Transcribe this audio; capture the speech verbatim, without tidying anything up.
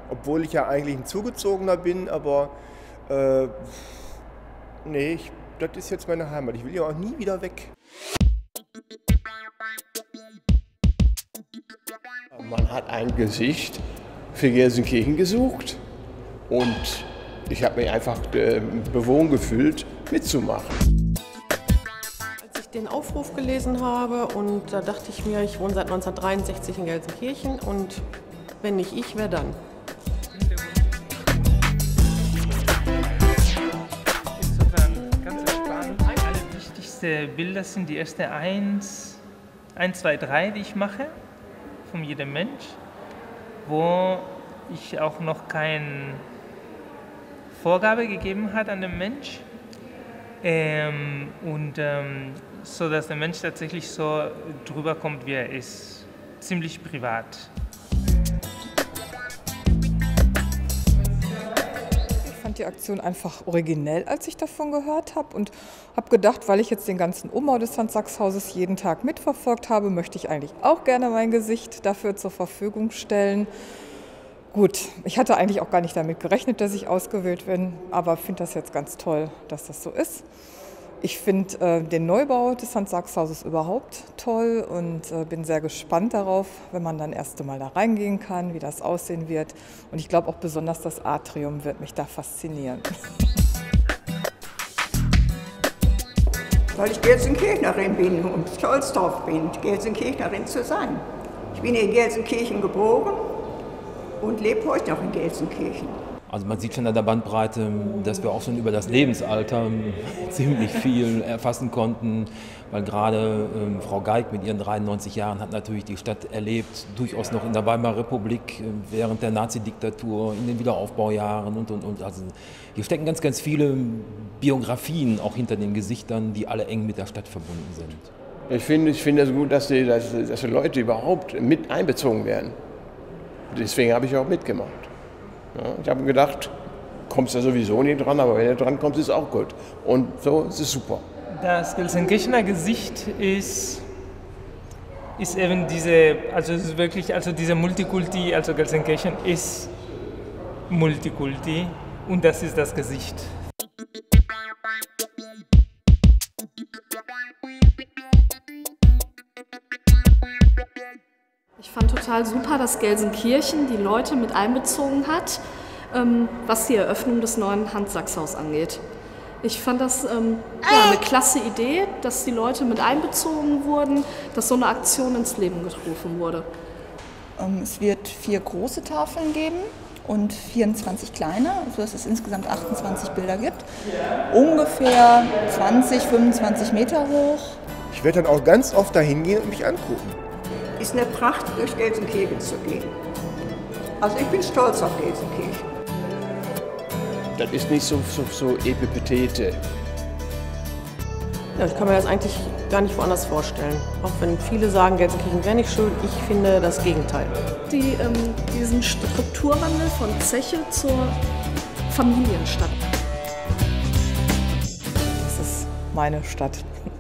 Obwohl ich ja eigentlich ein Zugezogener bin, aber äh, nee, ich, das ist jetzt meine Heimat. Ich will ja auch nie wieder weg. Man hat ein Gesicht für Gelsenkirchen gesucht und ich habe mich einfach äh, bewogen gefühlt, mitzumachen. Als ich den Aufruf gelesen habe und da dachte ich mir, ich wohne seit neunzehnhundertdreiundsechzig in Gelsenkirchen und wenn nicht ich, wer dann? Insofern ganz entspannt. Alle wichtigsten Bilder sind die ersten eins, eins, zwei, drei, die ich mache, von jedem Mensch, wo ich auch noch keine Vorgabe gegeben hat an den Mensch. Ähm, und ähm, so, dass der Mensch tatsächlich so drüber kommt, wie er ist. Ziemlich privat. Ich fand die Aktion einfach originell, als ich davon gehört habe und habe gedacht, weil ich jetzt den ganzen Umbau des Hans-Sachs-Hauses jeden Tag mitverfolgt habe, möchte ich eigentlich auch gerne mein Gesicht dafür zur Verfügung stellen. Gut, ich hatte eigentlich auch gar nicht damit gerechnet, dass ich ausgewählt bin, aber finde das jetzt ganz toll, dass das so ist. Ich finde äh, den Neubau des Hans-Sachs-Hauses überhaupt toll und äh, bin sehr gespannt darauf, wenn man dann erst einmal da reingehen kann, wie das aussehen wird. Und ich glaube auch besonders das Atrium wird mich da faszinieren. Weil ich Gelsenkirchnerin bin und stolz darauf bin, Gelsenkirchnerin zu sein. Ich bin in Gelsenkirchen geboren und lebe heute noch in Gelsenkirchen. Also man sieht schon an der Bandbreite, dass wir auch schon über das Lebensalter ziemlich viel erfassen konnten, weil gerade ähm, Frau Geig mit ihren dreiundneunzig Jahren hat natürlich die Stadt erlebt, durchaus noch in der Weimarer Republik, äh, während der Nazi-Diktatur, in den Wiederaufbaujahren und, und, und. Also hier stecken ganz, ganz viele Biografien auch hinter den Gesichtern, die alle eng mit der Stadt verbunden sind. Ich finde ich finde es gut, dass die, dass, dass die Leute überhaupt mit einbezogen werden. Deswegen habe ich auch mitgemacht. Ja, ich habe gedacht, kommst ja sowieso nicht dran, aber wenn du dran kommst, ist auch gut. Und so ist es super. Das Gelsenkirchener Gesicht ist, ist eben diese, also es ist wirklich, also diese Multikulti, also Gelsenkirchen ist Multikulti und das ist das Gesicht. Ich fand total super, dass Gelsenkirchen die Leute mit einbezogen hat, ähm, was die Eröffnung des neuen Hans-Sachs-Hauses angeht. Ich fand das ähm, ja, eine klasse Idee, dass die Leute mit einbezogen wurden, dass so eine Aktion ins Leben gerufen wurde. Ähm, es wird vier große Tafeln geben und vierundzwanzig kleine, sodass es insgesamt achtundzwanzig Bilder gibt. Ungefähr zwanzig, fünfundzwanzig Meter hoch. Ich werde dann auch ganz oft dahin gehen und mich angucken. Ist eine Pracht, durch Gelsenkirchen zu gehen. Also ich bin stolz auf Gelsenkirchen. Das ist nicht so, so, so Epipetete. Ja, ich kann mir das eigentlich gar nicht woanders vorstellen. Auch wenn viele sagen, Gelsenkirchen wäre nicht schön, ich finde das Gegenteil. Die, ähm, diesen Strukturwandel von Zeche zur Familienstadt. Das ist meine Stadt.